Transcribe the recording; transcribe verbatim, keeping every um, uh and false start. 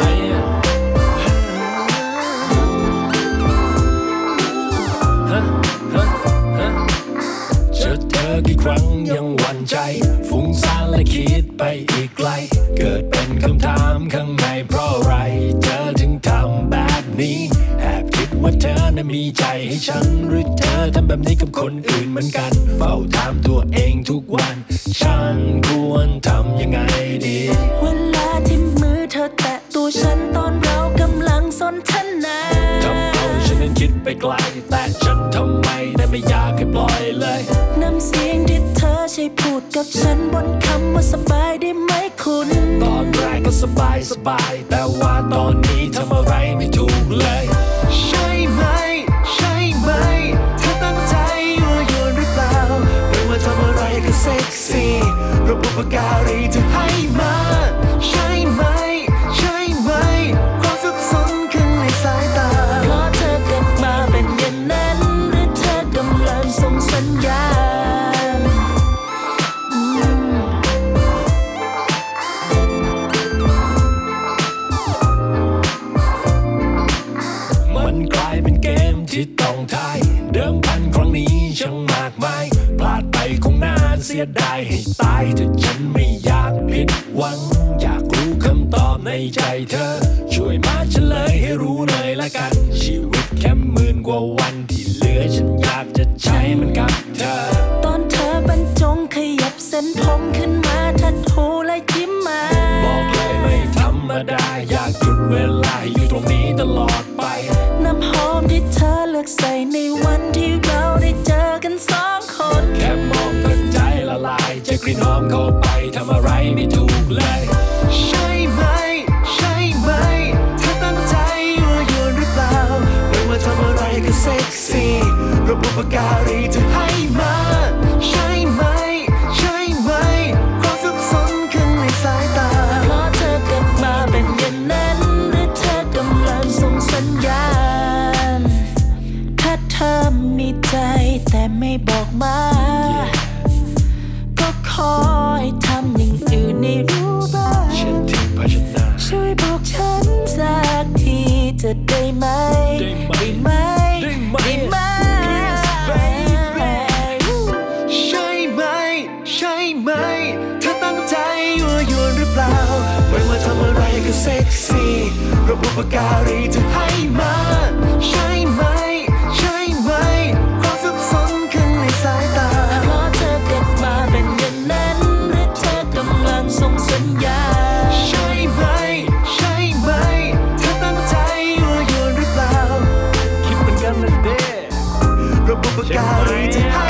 เจอเธอกี่ครั้งยังหวั่นใจฟุ้งซ่านและคิดไปอีกไกลเกิดเป็นคำถามข้างในเพราะอะไรเธอถึงทำแบบนี้แอบคิดว่าเธอนั้นมีใจให้ฉันหรือเธอทำแบบนี้กับคนอื่นเหมือนกันเฝ้าถามตัวเองทุกวันฉันควรทำยังไงดีเวลาที่มือเธอแตะตัวฉันตอนเรากำลังสนทนาทำเอาฉันนั้นคิดไปไกลแต่ฉันทำไมแต่ไม่อยากให้ปล่อยเลยน้ำเสียงที่เธอใช้พูดกับฉันบนคำว่าสบายได้ไหมคุณตอนแรกก็สบายสบายแต่ว่าตอนนี้ทำอะไรไม่ถูกเลยใช่ไหมใช่ไหมเธอตั้งใจยั่วยวนหรือเปล่าไม่ว่าทำอะไรก็เซ็กซี่ระบบปากการีจะให้มาใช่ไหมใช่ไหมความสับสนขึ้นในสายตาเพราะเธอเกิดมาเป็นอย่างนั้นหรือเธอกำลังส่งสัญญาณมันกลายเป็นเกมที่ต้องทายเดิมพันครั้งนี้ช่างมากมายพลาดไปคงนานเสียดายให้ตายแต่ฉันไม่อยากผิดหวังอยากรู้คำตอบในใจเธอช่วยมาเฉลยให้รู้หน่อยละกันชีวิตแค่หมื่นกว่าวันที่เหลือฉันอยากจะใช้มันกับเธอตอนเธอบรรจงขยับเส้นผมขึ้นมาทัดหูและยิ้มมาบอกเลยไม่ธรรมดาอยากหยุดเวลาอยู่ตรงนี้ตลอดไปน้ำหอมที่เธอเลือกใส่ในวันที่เราได้เจอกันสองคนแค่มองก็ใจละลายใจกลิ่นหอมเข้าไปทำอะไรไม่ถูกเลยใช่ไหมใช่ไหมเธอตั้งใจยั่วยวนหรือเปล่าไม่ว่าทำอะไรก็เซ็กซี่ระบบปากการีจะให้มาใช่ไหมใช่ไหมความสับสนขึ้นในสายตาเพราะเธอเกิดมาเป็นอย่างนั้นหรือเธอกำลังส่งสัญญาณถ้าเธอมีใจแต่ไม่บอกมาก็ขอให้ทำอย่างอื่นให้รู้บ้างเช่นที่ภาชนะช่วยบอกฉันสักทีจะได้ไหมได้ไหมได้ไหมได้ไหมใช่ไหมใช่ไหมเธอตั้งใจยั่วยวนหรือเปล่าไม่ว่าทำอะไรก็เซ็กซี่ระบบปากการีจะให้มาใช่ไหมใช่ไหมความสับสนขึ้นในสายตาเพราะเธอเกิดมาเป็นอย่างนั้นหรือเธอกำลังส่งสัญญาณใช่ไหมใช่ไหมเธอตั้งใจยั่วยวนหรือเปล่าคิดเหมือนกันนะเด้ระบบปากการีจะให้